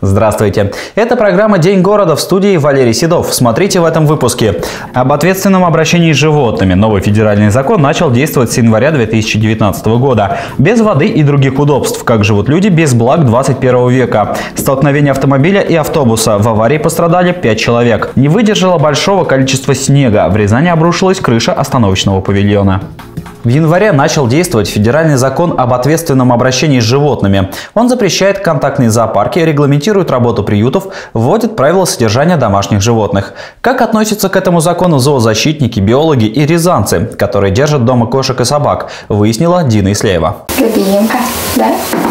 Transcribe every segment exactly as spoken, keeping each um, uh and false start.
Здравствуйте. Это программа «День города», в студии Валерий Седов. Смотрите в этом выпуске. Об ответственном обращении с животными. Новый федеральный закон начал действовать с января две тысячи девятнадцатого года. Без воды и других удобств. Как живут люди без благ двадцать первого века. Столкновение автомобиля и автобуса. В аварии пострадали пять человек. Не выдержало большого количества снега. В Рязани обрушилась крыша остановочного павильона. В январе начал действовать федеральный закон об ответственном обращении с животными. Он запрещает контактные зоопарки, регламентирует работу приютов, вводит правила содержания домашних животных. Как относятся к этому закону зоозащитники, биологи и рязанцы, которые держат дома кошек и собак, выяснила Дина Ислеева. Любимка, да?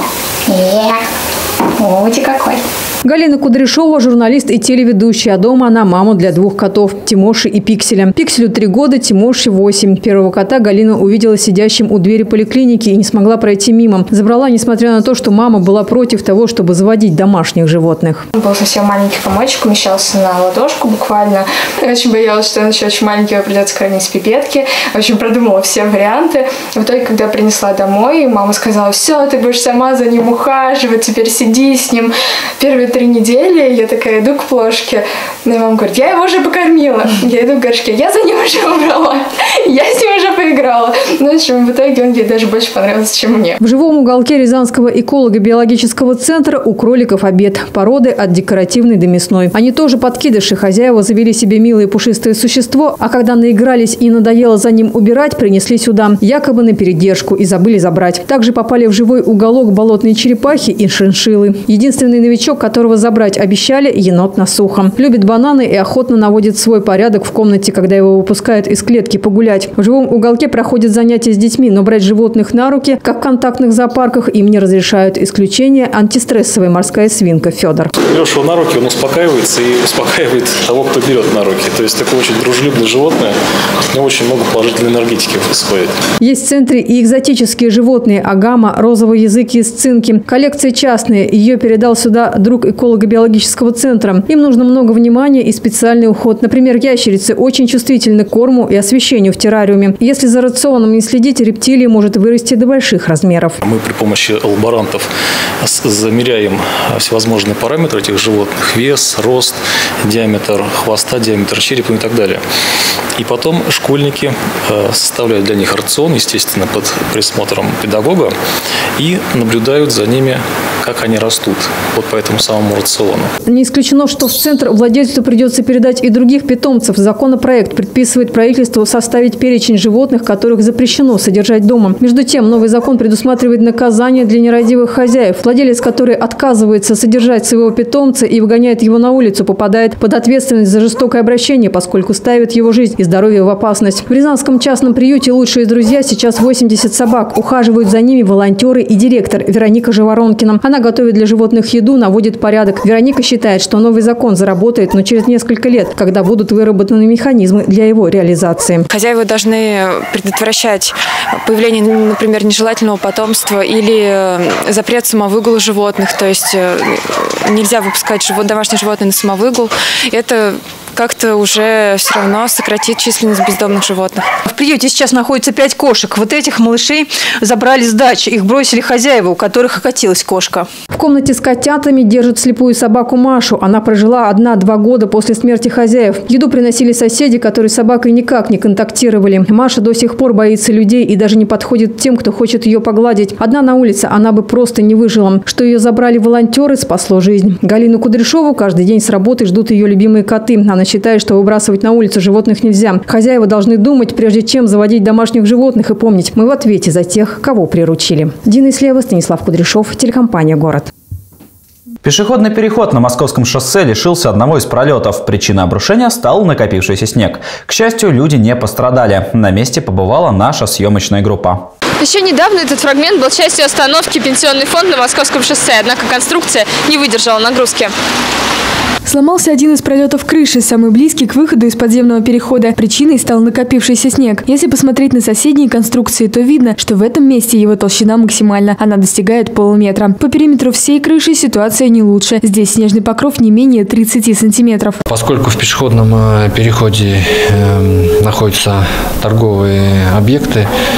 Нет. Ути какой. Галина Кудряшова – журналист и телеведущая. Дома она мама для двух котов – Тимоши и Пикселя. Пикселю три года, Тимоше восемь. Первого кота Галина увидела сидящим у двери поликлиники и не смогла пройти мимо. Забрала, несмотря на то, что мама была против того, чтобы заводить домашних животных. Он был совсем маленький комочек, умещался на ладошку буквально. Я очень боялась, что он еще очень маленький, его придется кормить с пипетки. В общем, продумала все варианты. В итоге, когда принесла домой, мама сказала: все, ты будешь сама за ним ухаживать, теперь сиди с ним. Первые три недели я такая иду к плошке, и мама говорит: я его уже покормила. Я иду к горшке, я за ним уже убрала, я с ним уже поиграла. Ну, в общем, в итоге он ей даже больше понравился, чем мне. В живом уголке Рязанского эколого-биологического центра у кроликов обед. Породы от декоративной до мясной. Они тоже подкидыши. Хозяева завели себе милое пушистое существо, а когда наигрались и надоело за ним убирать, принесли сюда, якобы на передержку, и забыли забрать. Также попали в живой уголок болотные черепахи и шиншиллы. Единственный новичок, который которого забрать обещали, енот Насуха. Любит бананы и охотно наводит свой порядок в комнате, когда его выпускают из клетки погулять. В живом уголке проходят занятия с детьми, но брать животных на руки, как в контактных зоопарках, им не разрешают. Исключение – антистрессовая морская свинка Федор. Берешь его на руки, он успокаивается и успокаивает того, кто берет на руки. То есть такое очень дружелюбное животное, у него очень много положительной энергетики происходит. Есть в центре и экзотические животные – агама, розовый язык из цинки. Коллекция частная, ее передал сюда друг эколого-биологического центра. Им нужно много внимания и специальный уход. Например, ящерицы очень чувствительны к корму и освещению в террариуме. Если за рационом не следить, рептилии может вырасти до больших размеров. Мы при помощи лаборантов замеряем всевозможные параметры этих животных: вес, рост, диаметр хвоста, диаметр черепа и так далее. И потом школьники составляют для них рацион, естественно, под присмотром педагога, и наблюдают за ними, как они растут. Вот по этому самому рациону. Не исключено, что в центр владельцу придется передать и других питомцев. Законопроект предписывает правительству составить перечень животных, которых запрещено содержать дома. Между тем, новый закон предусматривает наказание для нерадивых хозяев. Владелец, который отказывается содержать своего питомца и выгоняет его на улицу, попадает под ответственность за жестокое обращение, поскольку ставит его жизнь и здоровье в опасность. В Рязанском частном приюте «Лучшие друзья» сейчас восемьдесят собак. Ухаживают за ними волонтеры и директор Вероника Живоронкина. Она готовит для животных еду, наводит порядок. Вероника считает, что новый закон заработает, но через несколько лет, когда будут выработаны механизмы для его реализации. Хозяева должны предотвращать появление, например, нежелательного потомства или запрет самовыгула животных. То есть нельзя выпускать домашние животные на самовыгул. Это как-то уже все равно сократит численность бездомных животных. В приюте сейчас находится пять кошек. Вот этих малышей забрали с дачи. Их бросили хозяева, у которых окатилась кошка. В комнате с котятами держат слепую собаку Машу. Она прожила одна-два года после смерти хозяев. Еду приносили соседи, которые с собакой никак не контактировали. Маша до сих пор боится людей и даже не подходит тем, кто хочет ее погладить. Одна на улице она бы просто не выжила. Что ее забрали волонтеры, спасло жизнь. Галину Кудряшову каждый день с работы ждут ее любимые коты. Она считает, что выбрасывать на улицу животных нельзя. Хозяева должны думать, прежде чем заводить домашних животных, и помнить: мы в ответе за тех, кого приручили. Дина Ислеева, Станислав Кудряшов, телекомпания «Город». Пешеходный переход на Московском шоссе лишился одного из пролетов. Причиной обрушения стал накопившийся снег. К счастью, люди не пострадали. На месте побывала наша съемочная группа. Еще недавно этот фрагмент был частью остановки «Пенсионный фонд» на Московском шоссе, однако конструкция не выдержала нагрузки. Сломался один из пролетов крыши, самый близкий к выходу из подземного перехода. Причиной стал накопившийся снег. Если посмотреть на соседние конструкции, то видно, что в этом месте его толщина максимальна. Она достигает полуметра. По периметру всей крыши ситуация не лучше. Здесь снежный покров не менее тридцати сантиметров. Поскольку в пешеходном переходе э, находятся торговые объекты,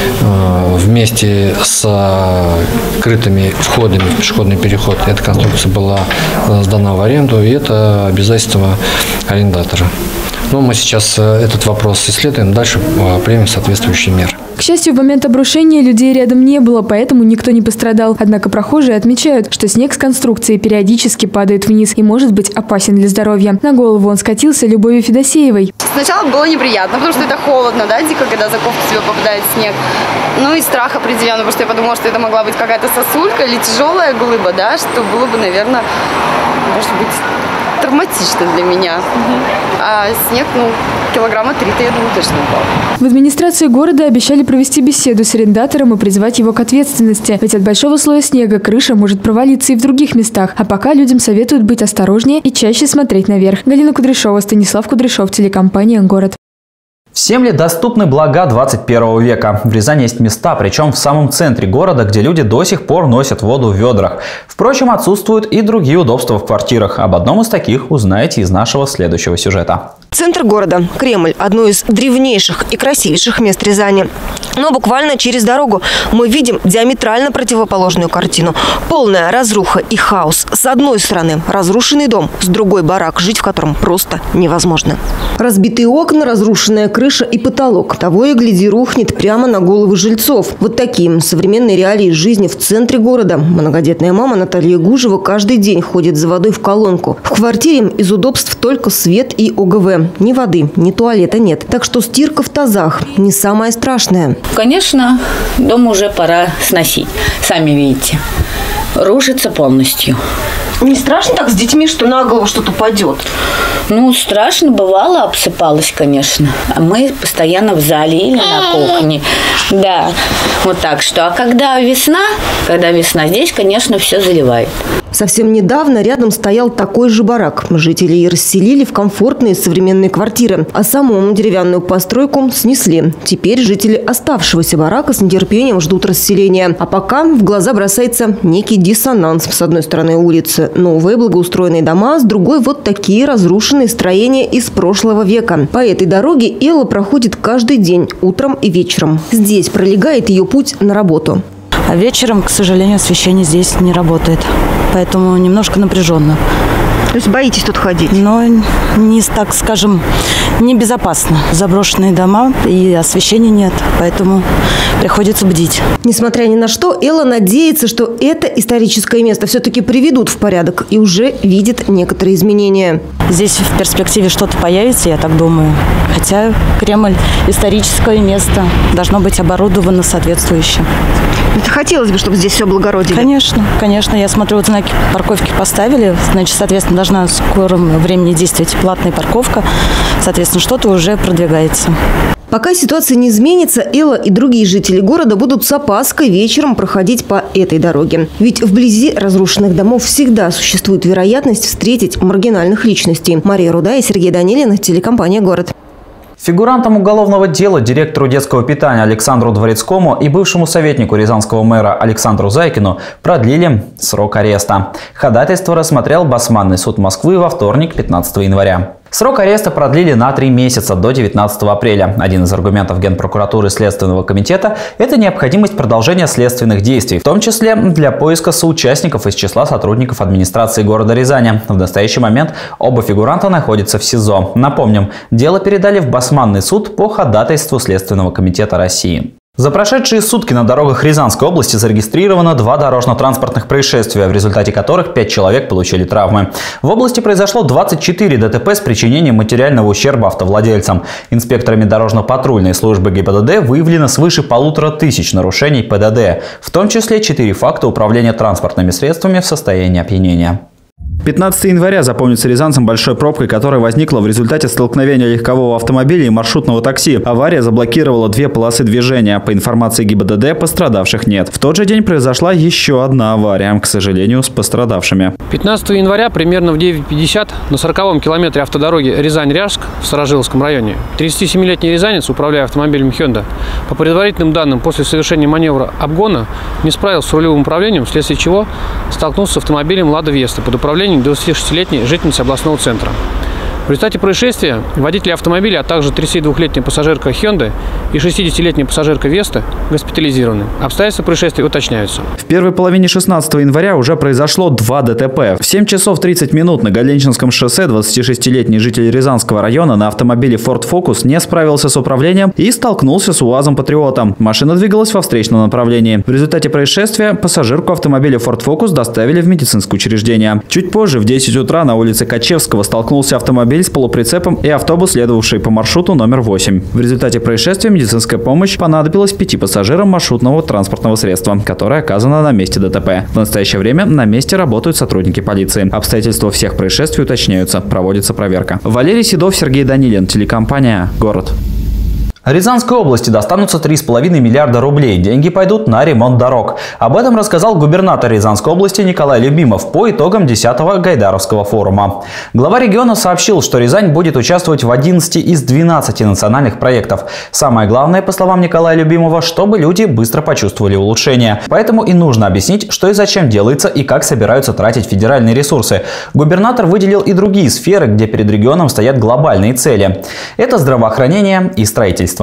э, вместе с крытыми входами в пешеходный переход эта конструкция была сдана в аренду, и это обязательство арендатора. Но мы сейчас этот вопрос исследуем, дальше примем соответствующие меры. К счастью, в момент обрушения людей рядом не было, поэтому никто не пострадал. Однако прохожие отмечают, что снег с конструкции периодически падает вниз и может быть опасен для здоровья. На голову он скатился Любовью Федосеевой. Сначала было неприятно, потому что это холодно, да, дико, когда за кофту тебе попадает снег. Ну и страх определенно, потому что я подумала, что это могла быть какая-то сосулька или тяжелая глыба, да, что было бы, наверное, может быть, травматично для меня. А снег, ну, килограмма три-то, я думаю, точно упал. В администрации города обещали провести беседу с арендатором и призвать его к ответственности. Ведь от большого слоя снега крыша может провалиться и в других местах. А пока людям советуют быть осторожнее и чаще смотреть наверх. Галина Кудряшова, Станислав Кудряшов, телекомпания «Город». Всем ли доступны блага двадцать первого века? В Рязани есть места, причем в самом центре города, где люди до сих пор носят воду в ведрах. Впрочем, отсутствуют и другие удобства в квартирах. Об одном из таких узнаете из нашего следующего сюжета. Центр города – Кремль – одно из древнейших и красивейших мест Рязани. Но буквально через дорогу мы видим диаметрально противоположную картину. Полная разруха и хаос. С одной стороны – разрушенный дом, с другой – барак, жить в котором просто невозможно. Разбитые окна, разрушенная крыша и потолок. Того и гляди, рухнет прямо на головы жильцов. Вот такие современные реалии жизни в центре города. Многодетная мама Наталья Гужева каждый день ходит за водой в колонку. В квартире из удобств только свет и ОГВ. Ни воды, ни туалета нет. Так что стирка в тазах не самое страшное. Конечно, дом уже пора сносить. Сами видите, рушится полностью. Не страшно так с детьми, что на голову что-то упадет? Ну, страшно бывало, обсыпалось, конечно. А мы постоянно в зале или на кухне. Да, вот так что. А когда весна, когда весна, здесь, конечно, все заливает. Совсем недавно рядом стоял такой же барак. Жители и расселили в комфортные современные квартиры. А саму деревянную постройку снесли. Теперь жители оставшегося барака с нетерпением ждут расселения. А пока в глаза бросается некий диссонанс. С одной стороны улицы новые благоустроенные дома, с другой вот такие разрушенные строения из прошлого века. По этой дороге Элла проходит каждый день, утром и вечером. Здесь пролегает ее путь на работу. А вечером, к сожалению, освещение здесь не работает. Поэтому немножко напряженно. То есть боитесь тут ходить? Но не, так скажем, небезопасно. Заброшенные дома и освещения нет, поэтому приходится бдить. Несмотря ни на что, Элла надеется, что это историческое место все-таки приведут в порядок и уже видит некоторые изменения. Здесь в перспективе что-то появится, я так думаю. Хотя Кремль – историческое место, должно быть оборудовано соответствующе. Это хотелось бы, чтобы здесь все облагородили? Конечно, конечно. Я смотрю, вот знаки парковки поставили, значит, соответственно, должна в скором времени действовать платная парковка. Соответственно, что-то уже продвигается. Пока ситуация не изменится, Элла и другие жители города будут с опаской вечером проходить по этой дороге. Ведь вблизи разрушенных домов всегда существует вероятность встретить маргинальных личностей. Мария Руда и Сергей Данилин, телекомпания «Город». Фигурантам уголовного дела, директору детского питания Александру Дворецкому и бывшему советнику рязанского мэра Александру Зайкину продлили срок ареста. Ходатайство рассмотрел Басманный суд Москвы во вторник, пятнадцатого января. Срок ареста продлили на три месяца, до девятнадцатого апреля. Один из аргументов Генпрокуратуры Следственного комитета – это необходимость продолжения следственных действий, в том числе для поиска соучастников из числа сотрудников администрации города Рязани. В настоящий момент оба фигуранта находятся в СИЗО. Напомним, дело передали в Басманный суд по ходатайству Следственного комитета России. За прошедшие сутки на дорогах Рязанской области зарегистрировано два дорожно-транспортных происшествия, в результате которых пять человек получили травмы. В области произошло двадцать четыре ДТП с причинением материального ущерба автовладельцам. Инспекторами дорожно-патрульной службы ГИБДД выявлено свыше полутора тысяч нарушений ПДД, в том числе четыре факта управления транспортными средствами в состоянии опьянения. пятнадцатого января запомнится рязанцам большой пробкой, которая возникла в результате столкновения легкового автомобиля и маршрутного такси. Авария заблокировала две полосы движения. По информации ГИБДД, пострадавших нет. В тот же день произошла еще одна авария, к сожалению, с пострадавшими. пятнадцатого января примерно в девять пятьдесят на сороковом километре автодороги Рязань-Ряжск в Старожиловском районе тридцатисемилетний рязанец, управляя автомобилем Hyundai, по предварительным данным, после совершения маневра обгона не справился с рулевым управлением, вследствие чего столкнулся с автомобилем Лада Веста под управлением двадцатишестилетней жительницы областного центра. В результате происшествия водители автомобиля, а также тридцатидвухлетняя пассажирка Hyundai и шестидесятилетняя пассажирка Веста госпитализированы. Обстоятельства происшествия уточняются. В первой половине шестнадцатого января уже произошло два ДТП. В семь часов тридцать минут на Галенчинском шоссе двадцатишестилетний житель Рязанского района на автомобиле Ford Focus не справился с управлением и столкнулся с УАЗом-патриотом. Машина двигалась во встречном направлении. В результате происшествия пассажирку автомобиля Ford Focus доставили в медицинское учреждение. Чуть позже, в десять утра, на улице Качевского столкнулся автомобиль с полуприцепом и автобус, следовавший по маршруту номер восемь. В результате происшествия медицинская помощь понадобилась пяти пассажирам маршрутного транспортного средства, которое оказано на месте ДТП. В настоящее время на месте работают сотрудники полиции. Обстоятельства всех происшествий уточняются. Проводится проверка. Валерий Седов, Сергей Данилин. Телекомпания «Город». Рязанской области достанутся три с половиной миллиарда рублей. Деньги пойдут на ремонт дорог. Об этом рассказал губернатор Рязанской области Николай Любимов по итогам десятого Гайдаровского форума. Глава региона сообщил, что Рязань будет участвовать в одиннадцати из двенадцати национальных проектов. Самое главное, по словам Николая Любимова, чтобы люди быстро почувствовали улучшение. Поэтому и нужно объяснить, что и зачем делается и как собираются тратить федеральные ресурсы. Губернатор выделил и другие сферы, где перед регионом стоят глобальные цели. Это здравоохранение и строительство.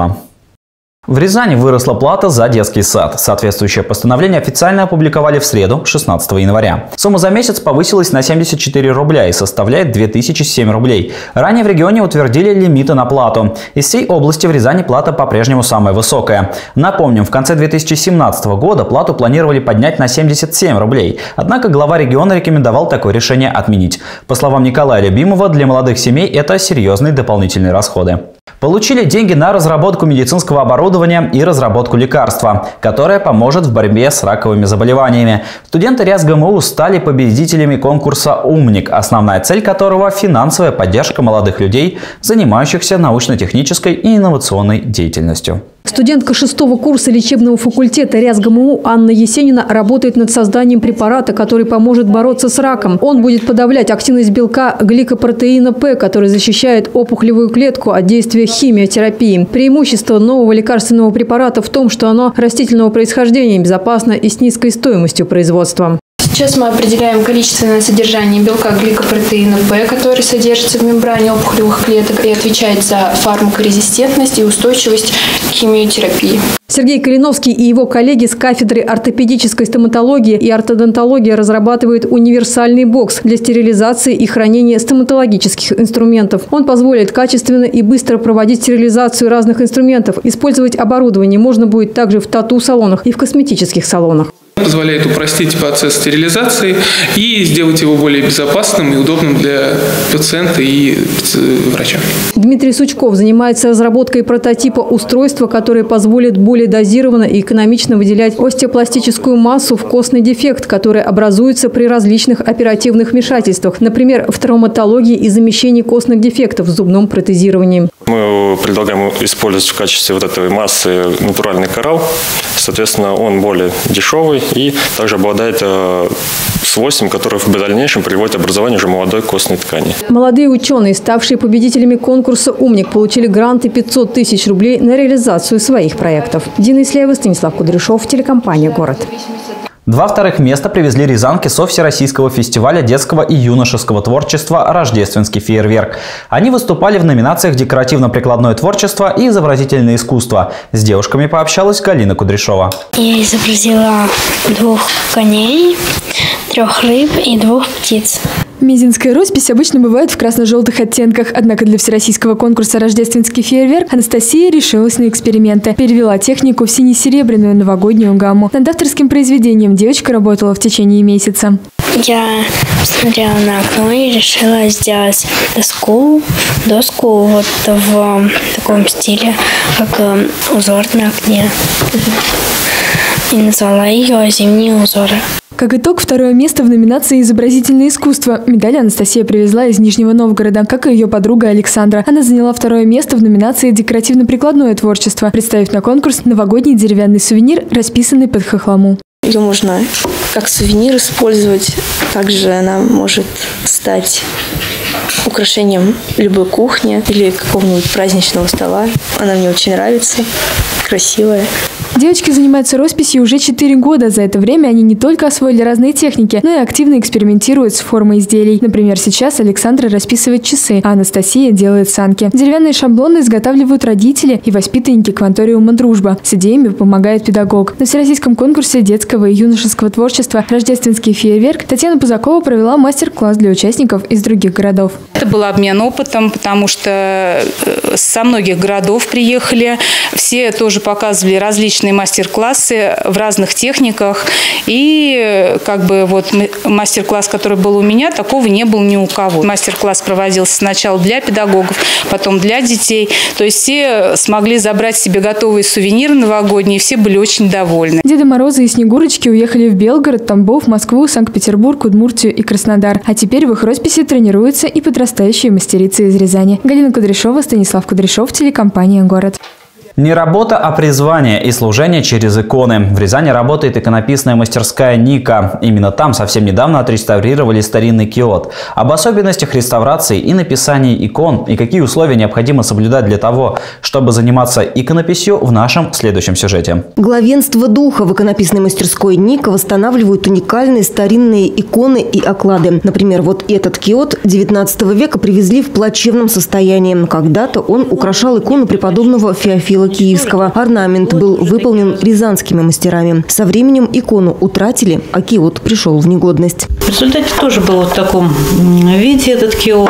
В Рязани выросла плата за детский сад. Соответствующее постановление официально опубликовали в среду, шестнадцатого января. Сумма за месяц повысилась на семьдесят четыре рубля и составляет две тысячи семь рублей. Ранее в регионе утвердили лимиты на плату. Из всей области в Рязани плата по-прежнему самая высокая. Напомним, в конце две тысячи семнадцатого года плату планировали поднять на семьдесят семь рублей. Однако глава региона рекомендовал такое решение отменить. По словам Николая Любимова, для молодых семей это серьезные дополнительные расходы. Получили деньги на разработку медицинского оборудования и разработку лекарства, которое поможет в борьбе с раковыми заболеваниями. Студенты РязГМУ стали победителями конкурса «Умник», основная цель которого – финансовая поддержка молодых людей, занимающихся научно-технической и инновационной деятельностью. Студентка шестого курса лечебного факультета РязГМУ Анна Есенина работает над созданием препарата, который поможет бороться с раком. Он будет подавлять активность белка гликопротеина П, который защищает опухолевую клетку от действия химиотерапии. Преимущество нового лекарственного препарата в том, что оно растительного происхождения, безопасно и с низкой стоимостью производства. Сейчас мы определяем количественное содержание белка гликопротеина П, который содержится в мембране опухолевых клеток и отвечает за фармакорезистентность и устойчивость к химиотерапии. Сергей Калиновский и его коллеги с кафедры ортопедической стоматологии и ортодонтологии разрабатывают универсальный бокс для стерилизации и хранения стоматологических инструментов. Он позволит качественно и быстро проводить стерилизацию разных инструментов. Использовать оборудование можно будет также в тату-салонах и в косметических салонах. Позволяет упростить процесс стерилизации и сделать его более безопасным и удобным для пациента и врача. Дмитрий Сучков занимается разработкой прототипа устройства, которое позволит более дозированно и экономично выделять остеопластическую массу в костный дефект, который образуется при различных оперативных вмешательствах, например, в травматологии и замещении костных дефектов в зубном протезировании. Мы предлагаем использовать в качестве вот этой массы натуральный коралл. Соответственно, он более дешевый и также обладает э, свойством, которое в дальнейшем приводит к образованию уже молодой костной ткани. Молодые ученые, ставшие победителями конкурса «Умник», получили гранты пятьсот тысяч рублей на реализацию своих проектов. Дина Исляева, Станислав Кудряшов, телекомпания «Город». Два вторых места привезли рязанки со Всероссийского фестиваля детского и юношеского творчества «Рождественский фейерверк». Они выступали в номинациях «Декоративно-прикладное творчество» и «Изобразительное искусство». С девушками пообщалась Галина Кудряшова. Я изобразила двух коней, трех рыб и двух птиц. Мезенская роспись обычно бывает в красно-желтых оттенках, однако для всероссийского конкурса «Рождественский фейерверк» Анастасия решилась на эксперименты. Перевела технику в сине-серебряную новогоднюю гамму. Над авторским произведением девочка работала в течение месяца. Я посмотрела на окно и решила сделать доску, доску вот в таком стиле, как узор на окне. И назвала ее «Зимние узоры». Как итог, второе место в номинации «Изобразительное искусство». Медаль Анастасия привезла из Нижнего Новгорода, как и ее подруга Александра. Она заняла второе место в номинации «Декоративно-прикладное творчество», представив на конкурс новогодний деревянный сувенир, расписанный под хохлому. Ее можно как сувенир использовать, также она может стать украшением любой кухни или какого-нибудь праздничного стола. Она мне очень нравится, красивая. Девочки занимаются росписью уже четыре года. За это время они не только освоили разные техники, но и активно экспериментируют с формой изделий. Например, сейчас Александра расписывает часы, а Анастасия делает санки. Деревянные шаблоны изготавливают родители и воспитанники кванториума «Дружба». С идеями помогает педагог. На всероссийском конкурсе детского и юношеского творчества «Рождественский фейерверк» Татьяна Пузакова провела мастер-класс для участников из других городов. Это был обмен опытом, потому что со многих городов приехали. Все тоже показывали различные мастер-классы в разных техниках. И как бы вот мастер-класс, который был у меня, такого не было ни у кого. Мастер-класс проводился сначала для педагогов, потом для детей. То есть все смогли забрать себе готовые сувениры новогодние, все были очень довольны. Деда Мороза и Снегурочки уехали в Белгород, Тамбов, Москву, Санкт-Петербург, Удмуртию и Краснодар. А теперь в их росписи тренируются и подрастающие мастерицы из Рязани. Галина Кудряшова, Станислав Кудряшов, телекомпания «Город». Не работа, а призвание и служение через иконы. В Рязани работает иконописная мастерская «Ника». Именно там совсем недавно отреставрировали старинный киот. Об особенностях реставрации и написания икон и какие условия необходимо соблюдать для того, чтобы заниматься иконописью, в нашем следующем сюжете. Главенство духа в иконописной мастерской «Ника» восстанавливают уникальные старинные иконы и оклады. Например, вот этот киот девятнадцатого века привезли в плачевном состоянии. Когда-то он украшал икону преподобного Феофила Киевского. Орнамент был выполнен рязанскими мастерами. Со временем икону утратили, а киот пришел в негодность. В результате тоже был вот в таком виде этот киот.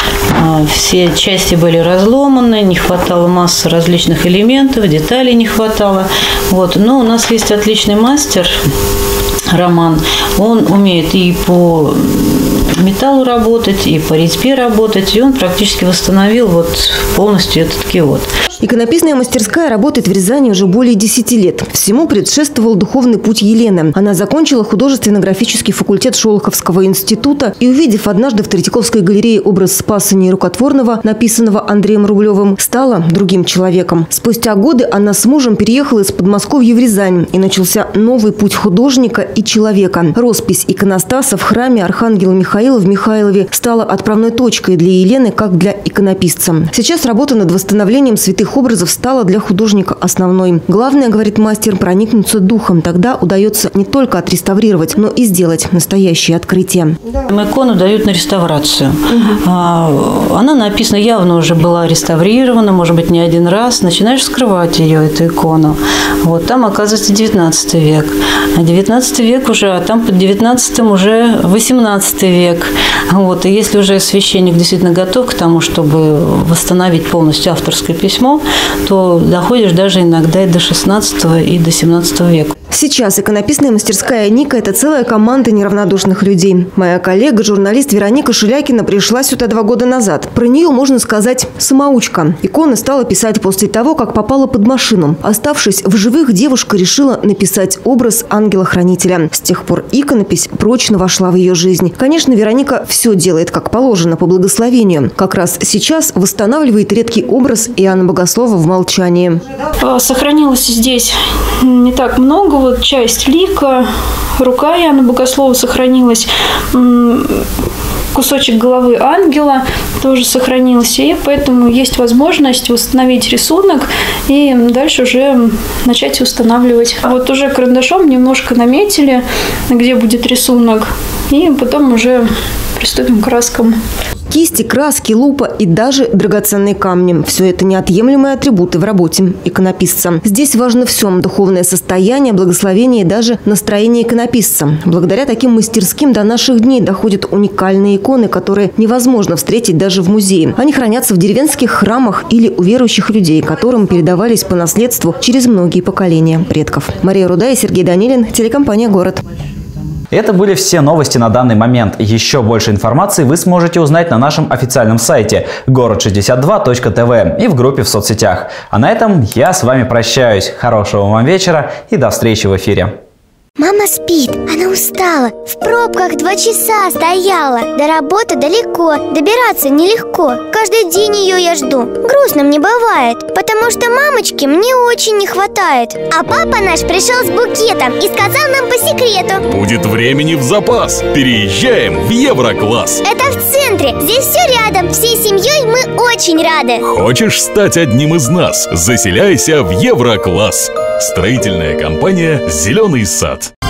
Все части были разломаны, не хватало массы различных элементов, деталей не хватало. Вот. Но у нас есть отличный мастер, Роман. Он умеет и по металлу работать, и по резьбе работать, и он практически восстановил вот полностью этот киот. Иконописная мастерская работает в Рязани уже более десяти лет. Всему предшествовал духовный путь Елены. Она закончила художественно-графический факультет Шолоховского института и, увидев однажды в Третьяковской галерее образ Спаса Нерукотворного, написанного Андреем Рублевым, стала другим человеком. Спустя годы она с мужем переехала из Подмосковья в Рязань, и начался новый путь художника и человека. Роспись иконостаса в храме Архангела Михаила в Михайлове стала отправной точкой для Елены, как для иконописца. Сейчас работа над восстановлением святых образов стала для художника основной. Главное, говорит мастер, проникнуться духом. Тогда удается не только отреставрировать, но и сделать настоящее открытие. Икону дают на реставрацию. Угу. Она написана, явно уже была реставрирована, может быть, не один раз. Начинаешь скрывать ее, эту икону. Вот там оказывается девятнадцатый век. А девятнадцатый век уже, а там под девятнадцатым уже восемнадцатый век. Вот. И если уже священник действительно готов к тому, чтобы восстановить полностью авторское письмо, то доходишь даже иногда и до шестнадцатого и до семнадцатого века. Сейчас иконописная мастерская «Ника» – это целая команда неравнодушных людей. Моя коллега, журналист Вероника Шулякина, пришла сюда два года назад. Про нее можно сказать самоучка. Иконы стала писать после того, как попала под машину. Оставшись в живых, девушка решила написать образ ангела-хранителя. С тех пор иконопись прочно вошла в ее жизнь. Конечно, Вероника все делает как положено, по благословению. Как раз сейчас восстанавливает редкий образ Иоанна Богослова в молчании. Сохранилось здесь не так много. Вот часть лика, рука Иоанна Богослова сохранилась, кусочек головы ангела тоже сохранился, и поэтому есть возможность восстановить рисунок и дальше уже начать устанавливать. Вот уже карандашом немножко наметили, где будет рисунок, и потом уже приступим к краскам. Кисти, краски, лупа и даже драгоценные камни – все это неотъемлемые атрибуты в работе иконописца. Здесь важно все – духовное состояние, благословение и даже настроение иконописца. Благодаря таким мастерским до наших дней доходят уникальные иконы, которые невозможно встретить даже в музее. Они хранятся в деревенских храмах или у верующих людей, которым передавались по наследству через многие поколения предков. Мария Руда и Сергей Данилин, телекомпания «Город». Это были все новости на данный момент. Еще больше информации вы сможете узнать на нашем официальном сайте город шестьдесят два точка тв и в группе в соцсетях. А на этом я с вами прощаюсь. Хорошего вам вечера и до встречи в эфире. Мама спит, она устала. В пробках два часа стояла. До работы далеко, добираться нелегко. Каждый день ее я жду. Грустно мне бывает, потому что мамочки мне очень не хватает. А папа наш пришел с букетом и сказал нам по секрету: будет времени в запас. Переезжаем в Еврокласс. Это в центре, здесь все рядом. Всей семьей мы очень рады. Хочешь стать одним из нас? Заселяйся в Еврокласс. Строительная компания «Зеленый сад».